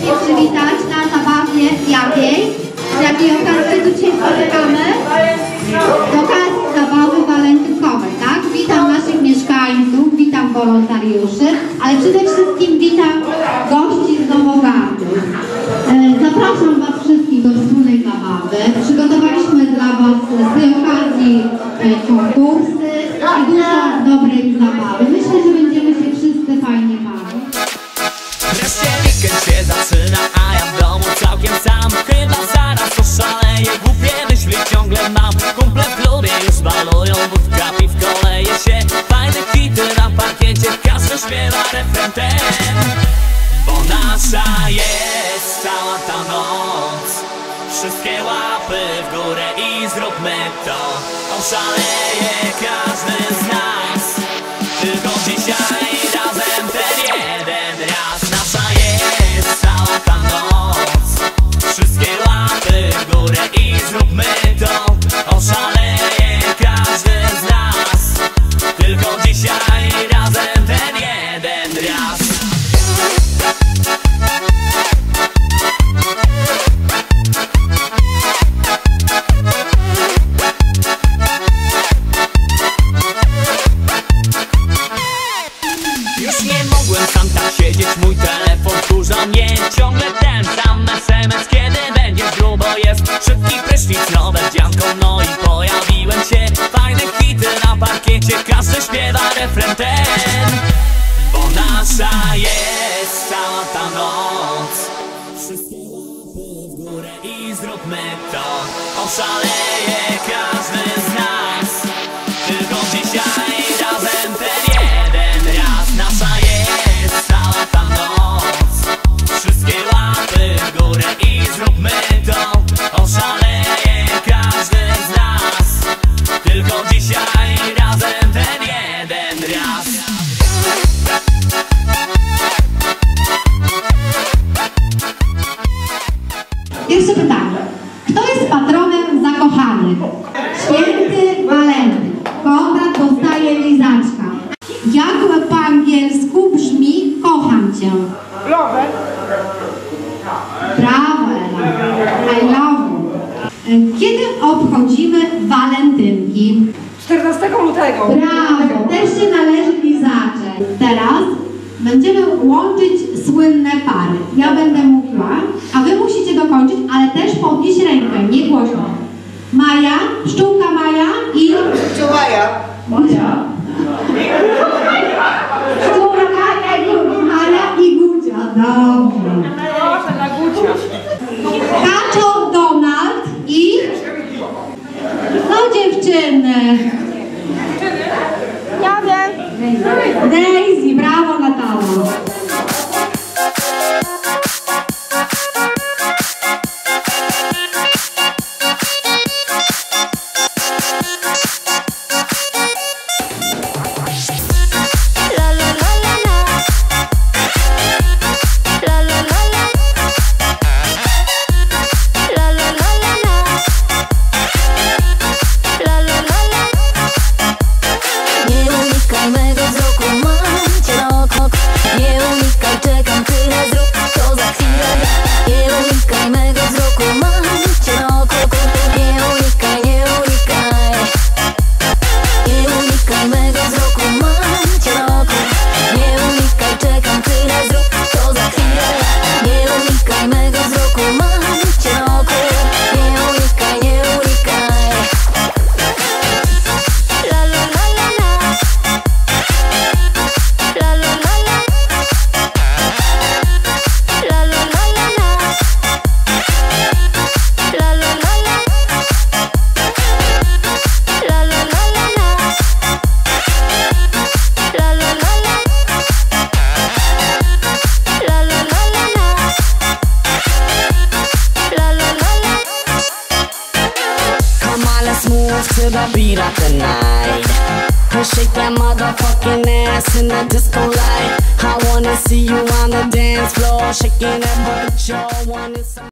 serdecznie przywitać na zabawie jakiej? Z jakiej okazji tu dzisiaj spotykamy? Z okazji zabawy walentynkowej, tak? Witam naszych mieszkańców, witam wolontariuszy, ale przede wszystkim witam gości z Nowogardu. Zapraszam Was wszystkich do wspólnej zabawy. Przygotowaliśmy dla Was z tej okazji konkursy i dużo dobrej zabawy. Myślę, że będziemy się wszyscy fajnie bawić. Wreszcie weekend się zaczyna, a ja w domu całkiem sam. Chyba zaraz oszaleję, głupie myśli ciągle mam. Kumple w klubie już balują, wódka piwko leje się. Fajne hity na parkiecie, każdy śpiewa refren ten. Bo nasza jest cała ta noc. Wszystkie łapy w górę i zróbmy to. Oszaleje każdy z nas, tylko dzisiaj razem ten jeden raz. Nasza jest cała ta noc. Wszystkie łapy w górę i zróbmy to. Oszaleje każdy z nas, tylko dzisiaj razem ten jeden raz. Już nie mogłem sam tak siedzieć, mój telefon wkurza mnie. Ciągle ten sam SMS, kiedy będzie grubo jest. Szybki prysznic, nowe wdzianką, no i pojawiłem się. Fajne hity na parkiecie, każdy śpiewa refren ten. Bo nasza jest cała ta noc. Wszystkie łapy w górę i zróbmy to. Oszaleje każdy z nas, tylko dzisiaj razem ten jeden raz. Nasza jest cała ta noc. Wszystkie łapy w górę i zróbmy to. Oszaleje każdy z nas, tylko dzisiaj razem ten jeden raz. Pierwsze pytanie. Kto jest patronem zakochanych? Święty Walentyn. Konrad dostaje lizaczka. Jak po angielsku brzmi kocham cię? Love. Brawo, Ela. I love you. Kiedy obchodzimy walentynki? 14 lutego. Brawo, też się należy lizaczek. Teraz będziemy łączyć słynne pary. Ja będę mówiła, a Wy musicie dokończyć, ale też podnieść rękę, nie głośno. Maja, pszczółka Maja i... Maja. Gucia. Pszczółka Maja i Gucia. Dobrze. Proszę, na Gucia. Kaczor Donald i... No dziewczyny. Ja wiem. Daisy, brawo Natalia. To the beat of the night, and shake that motherfucking ass in the disco light. I wanna see you on the dance floor, shaking that butt, y'all wanna some.